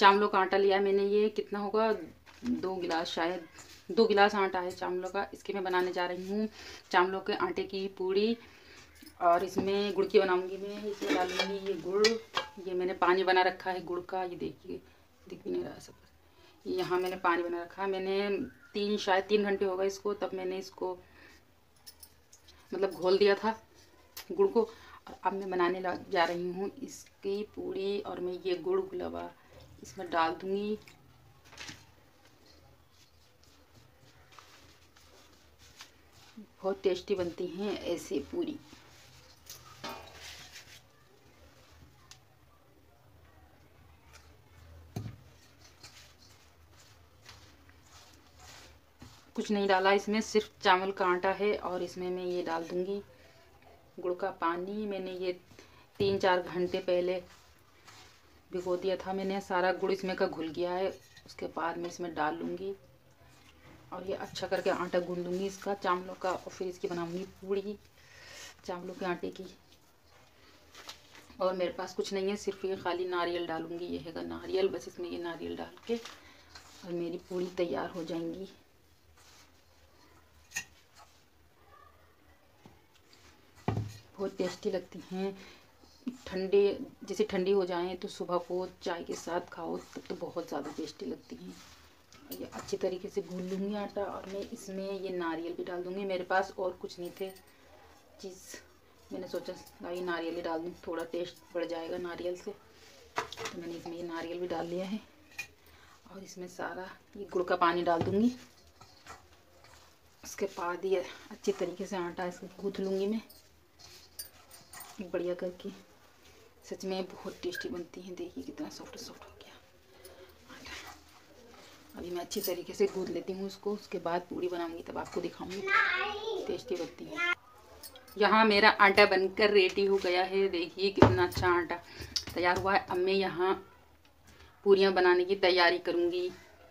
चावलों का आटा लिया मैंने, ये कितना होगा 2 गिलास, शायद 2 गिलास आटा है चावलों का। इसके मैं बनाने जा रही हूँ चावलों के आटे की पूड़ी, और इसमें गुड़ की बनाऊंगी मैं। इसमें डालूंगी ये गुड़, ये मैंने पानी बना रखा है गुड़ का, ये देखिए दिख भी नहीं रहा सब। यहाँ मैंने पानी बना रखा है, मैंने शायद 3 घंटे हो गए इसको, तब मैंने इसको मतलब घोल दिया था गुड़ को। और अब मैं बनाने जा रही हूँ इसकी पूड़ी, और मैं ये गुड़ गुलाबा इसमें डाल दूँगी। बहुत टेस्टी बनती हैं ऐसे पूड़ी। कुछ नहीं डाला इसमें, सिर्फ चावल का आटा है, और इसमें मैं ये डाल दूँगी गुड़ का पानी। मैंने ये 3-4 घंटे पहले भिगो दिया था मैंने, सारा गुड़ इसमें का घुल गया है। उसके बाद मैं इसमें डाल लूँगी और ये अच्छा करके आटा गूंद लूँगी इसका चावलों का, और फिर इसकी बनाऊँगी पूड़ी चावलों के आटे की। और मेरे पास कुछ नहीं है, सिर्फ ये खाली नारियल डालूँगी, ये है नारियल, बस इसमें ये नारियल डाल के और मेरी पूड़ी तैयार हो जाएंगी। बहुत टेस्टी लगती हैं। ठंडे जैसे ठंडी हो जाएं तो सुबह को चाय के साथ खाओ तब तो बहुत ज़्यादा टेस्टी लगती हैं। ये अच्छी तरीके से गूंद लूँगी आटा, और मैं इसमें ये नारियल भी डाल दूँगी। मेरे पास और कुछ नहीं थे चीज़, मैंने सोचा ये नारियल ही डाल दूँ, थोड़ा टेस्ट बढ़ जाएगा नारियल से, तो मैंने इसमें ये नारियल भी डाल लिया है। और इसमें सारा ये गुड़ का पानी डाल दूँगी। उसके बाद ये अच्छी तरीके से आटा इसको गूँथ लूँगी मैं बढ़िया करके। सच में बहुत टेस्टी बनती हैं, देखिए कितना सॉफ्ट सॉफ्ट हो गया आटा। अभी मैं अच्छी तरीके से गूँथ लेती हूँ उसको, उसके बाद पूड़ी बनाऊंगी तब आपको दिखाऊंगी टेस्टी बनती है। यहाँ मेरा आटा बनकर रेडी हो गया है, देखिए कितना अच्छा आटा तैयार हुआ है। अब मैं यहाँ पूरियाँ बनाने की तैयारी करूँगी।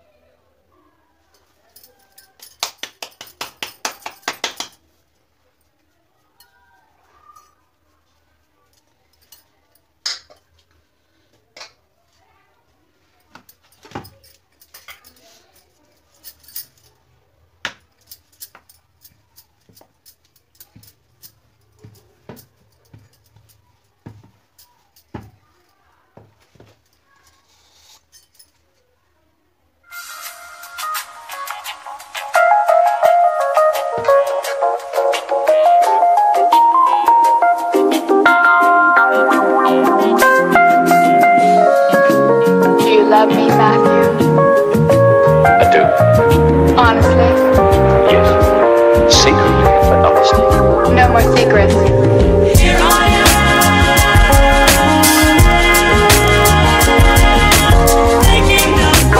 Love me, Matthew? I do. Honestly? Yes. Secretly, but honestly. No more secrets. Here I am, waking up.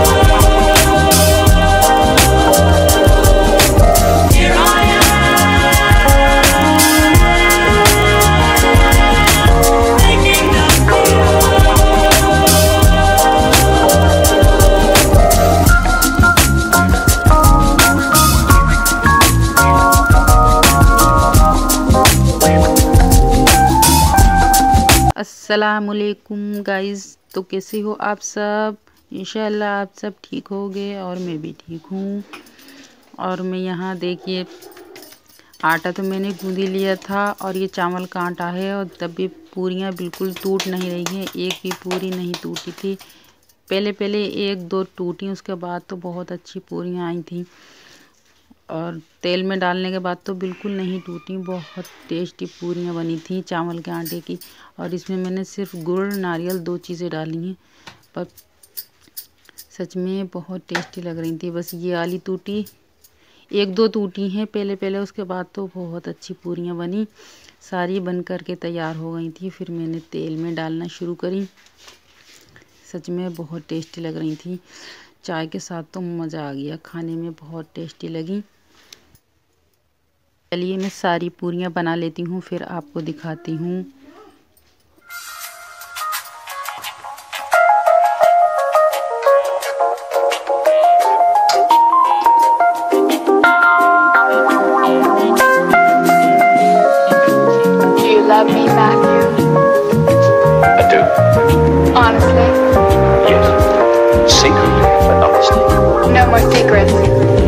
Here I am, waking up. अस्सलामुअलैकुम गाइज़, तो कैसे हो आप सब? इंशाल्लाह आप सब ठीक होगे और मैं भी ठीक हूँ। और मैं यहाँ देखिए आटा तो मैंने गूंद ही लिया था, और ये चावल का आटा है, और तब भी पूरियाँ बिल्कुल टूट नहीं रही हैं, एक भी पूरी नहीं टूटी थी। पहले 1-2 टूटी, उसके बाद तो बहुत अच्छी पूरियाँ आई थी, और तेल में डालने के बाद तो बिल्कुल नहीं टूटी। बहुत टेस्टी पूरियाँ बनी थी चावल के आटे की। और इसमें मैंने सिर्फ गुड़ नारियल 2 चीज़ें डाली हैं, पर सच में बहुत टेस्टी लग रही थी। बस ये वाली टूटी, 1-2 टूटी हैं पहले, उसके बाद तो बहुत अच्छी पूरियाँ बनी, सारी बन कर के तैयार हो गई थी। फिर मैंने तेल में डालना शुरू करी, सच में बहुत टेस्टी लग रही थी। चाय के साथ तो मज़ा आ गया, खाने में बहुत टेस्टी लगी। चलिए मैं सारी पूरियाँ बना लेती हूँ, फिर आपको दिखाती हूँ। Do you love me, Matthew? I do. Honestly? Yes. Secret, but not mistaken. No more secrets.